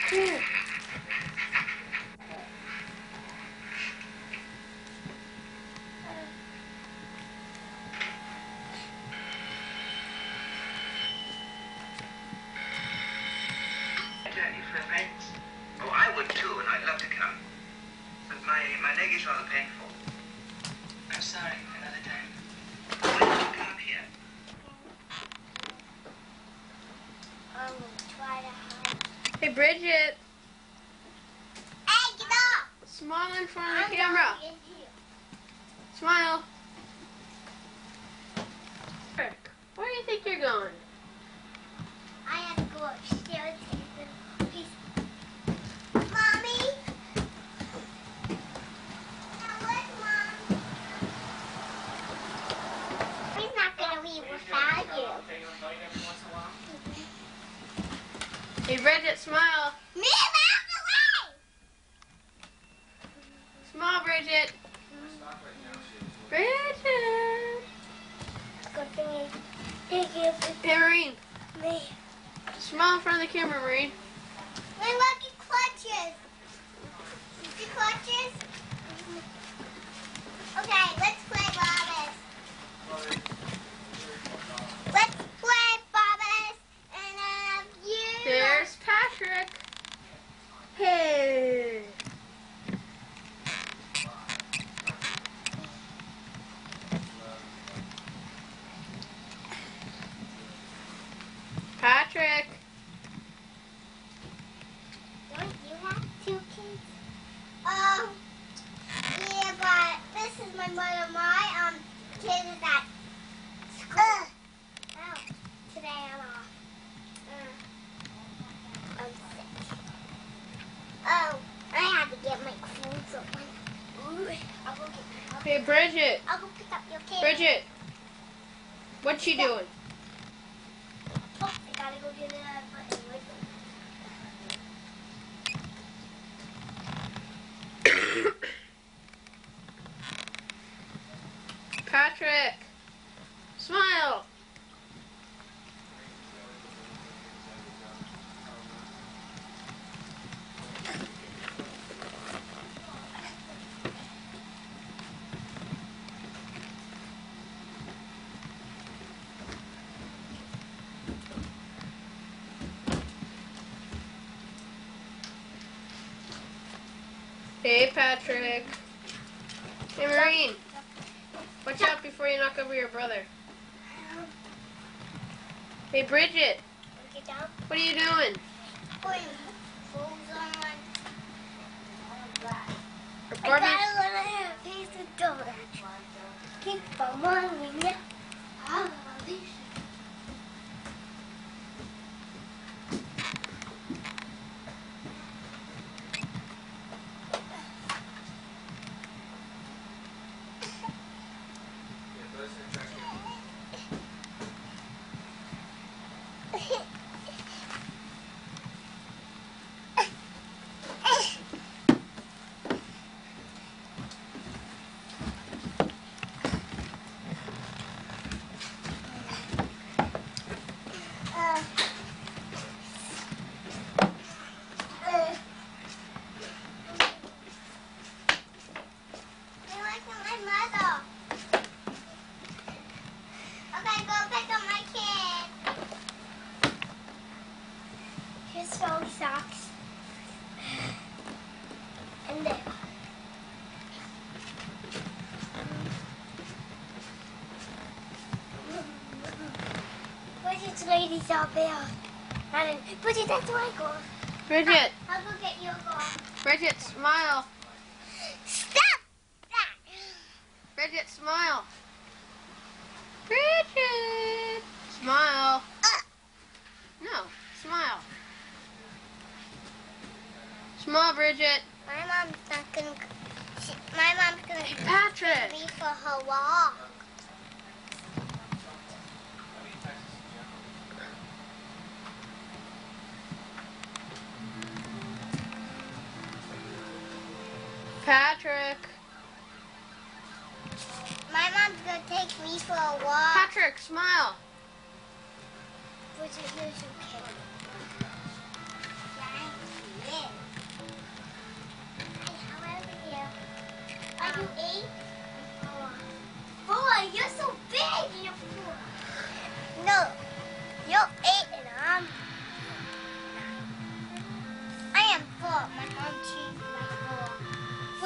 Here. Journey for a friend? Oh, I would too, and I'd love to come. But my leg is rather painful. I'm sorry, another time. Why don't you come up here? I will try to hide. Hey, Bridget. Hey, get up! Smile in front of the camera. Smile. Where do you think you're going? I have to go upstairs. Mommy? Now look, Mom. He's not going to leave without you. Hey, Bridget, smile. Move out of the way! Smile, Bridget. Bridget. Good for me. Thank you for Hey, Marine. me. Smile in front of the camera, Marine. My lucky clutches. The clutches? Okay, let's play Bobbis. Let's play Bobbis. And you. There's Patrick. Hey. Patrick. Don't you have 2 kids? Yeah, but this is my mother. My kid is at school. Oh, today I'm off. I'm sick. Oh, I had to get my clothes on. I'll go get. Hey, Bridget. I'll go pick up your kid. Bridget. What's she doing? Oh, I gotta go get a button. Patrick. Smile. Hey, Patrick. Hey, Marine. Watch out before you knock over your brother. Hey, Bridget. Get down. What are you doing? Putting clothes on. Or I Barbie? gotta let her face the door. Keep on moving, yeah. Socks. And there. Bridget's ladies out there. Bridget, that's where I go. Bridget. I'll go get your car. Bridget, smile. Stop that! Bridget, smile. Bridget. Smile. No, smile. Smile, Bridget. My mom's not gonna. My mom's gonna Hey, Patrick. take me for her walk. Patrick. My mom's gonna take me for a walk. Patrick, smile. Bridget, here's your kid.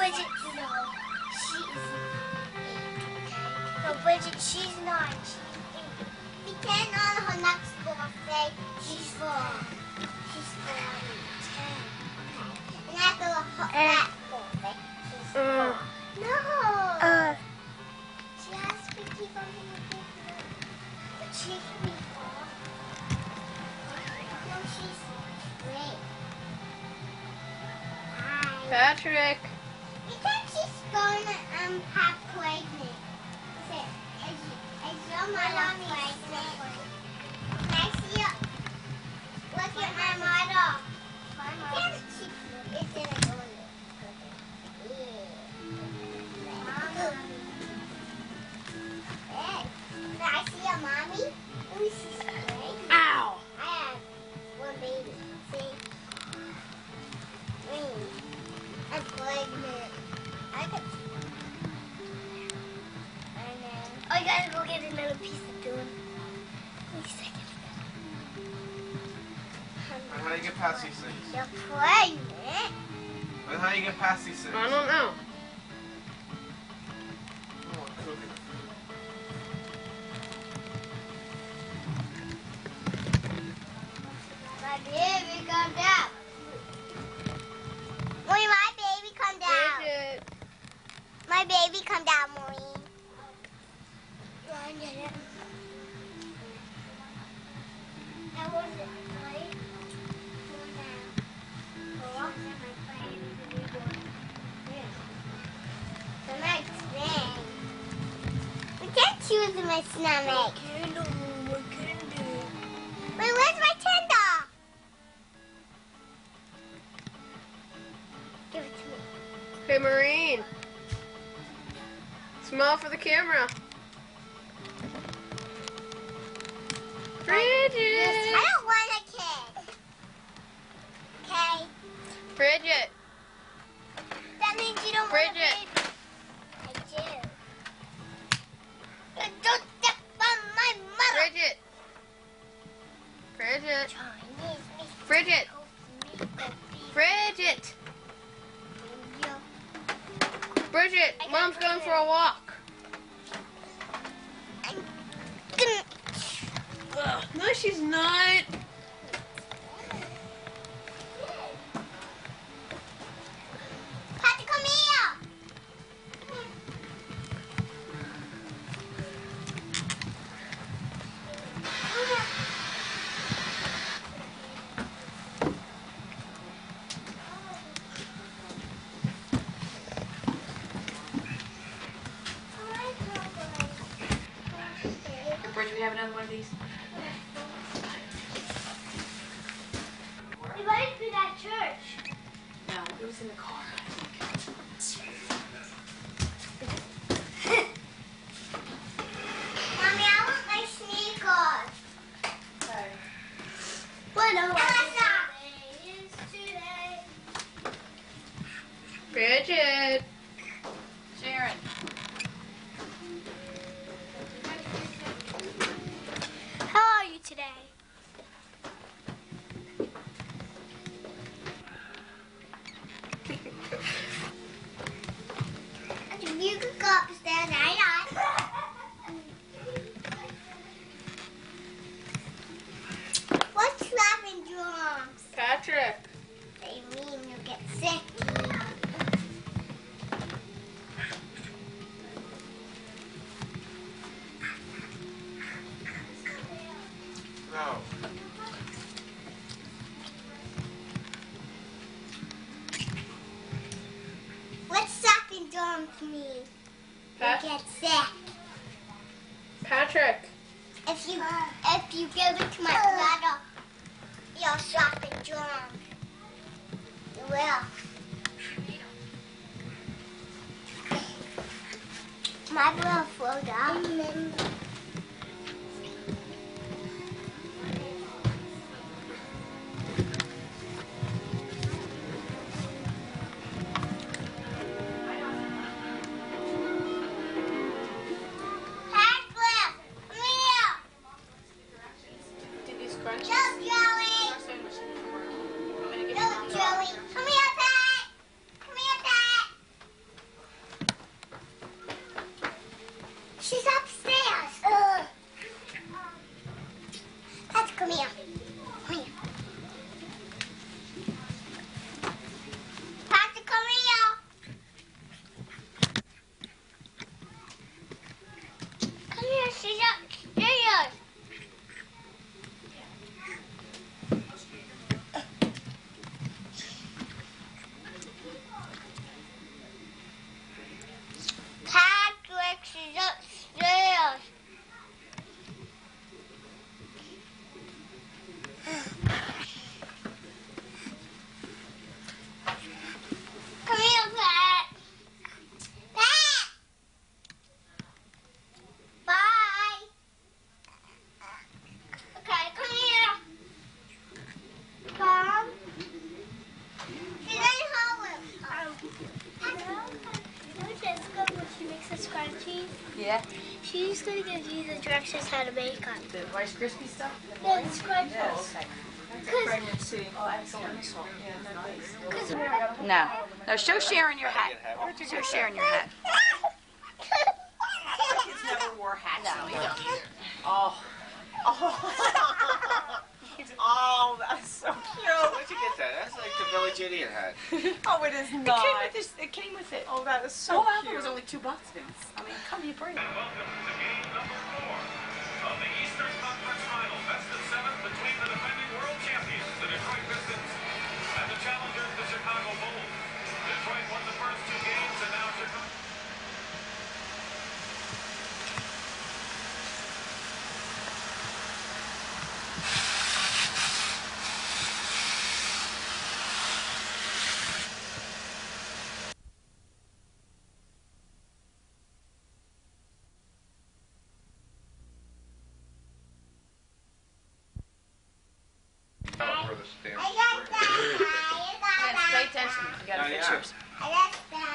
Bridget, no. She is 8. No, Bridget, she's 9. She's 8. Pretend on her next birthday, she's 4. She's 4 and 10. And after her that birthday, she's 4. No! She has to keep on being bigger. But she can be 4. No, she's 3. Patrick. You think she's going to have pregnant? Is your mother pregnant? Can I see you? Look at my mother. She is in a toilet. Can I see your mommy? Ooh, she's pregnant. Ow. I have one baby. See? I'm pregnant. I could. Oh, you gotta go get another piece of doing. Wait a second. How do you get past these things? You're pregnant. How do you get past these things? I don't know. Oh, cooking. My baby come down. Maureen, my baby come down. Bridget. My baby come down, Maureen. Go and get it. That was it, right? Go down. Go up to my baby. The next thing. We can't choose my stomach. Wait, where's my tender? Give it to me. Hey, Maureen. Smile for the camera. Bridget. I don't want a kid. Okay? Bridget. That means you don't Bridget. want a baby. I do. Don't step on my mother. Bridget. Bridget. Chinese me. Bridget. Bridget. Bridget. Mom's going for a walk. No, she's not. Patty, come here. Bridget, we have another one of these. We went to that church. No, it was in the car. Mommy, I want my sneakers. Sorry. What is today? Bridget. Sharon. How are you today? You could go upstairs, I What's slapping drums? Patrick. They mean you get sick. No. What's slapping drums mean? You get sick. Patrick. If you give it to my brother, you'll slapping drums. You will. My brother fell down. Yeah? She's gonna give you the directions how to make them. The Rice Krispie stuff? Yeah, the scrunchies. Oh, okay. Pregnancy. Oh, excellent. Because No. No, show Sharon your hat. Show Sharon your hat. Kids never wore hats. No, we don't either. Oh. Oh, that's so cute. Where'd you get that? That's like the village idiot hat. Oh, it is not. It came with it. Oh, that is so Oh, I thought cute. it was only $2, Vince. I mean, come here, bring it. Welcome to game number 4 of the Eastern Conference Final, best of 7 between the defending world champions, the Detroit Pistons, and the challengers, the Chicago Bulls. Detroit won the first 2 games, and now Chicago. For the stamp. I got that. I Yeah, got pay that. attention. You got Oh, yeah. pictures. I got that.